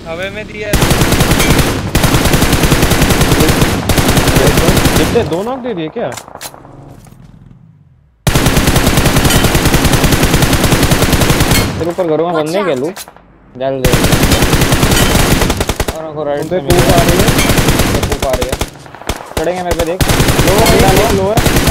हवे में दिया। कितने दो नॉक दे दिए क्या? तेरे ऊपर घरों में बनने के लू डाल दे और को राइट पे पूप आ रही है। चढ़ेंगे मेरे पे देख। लो है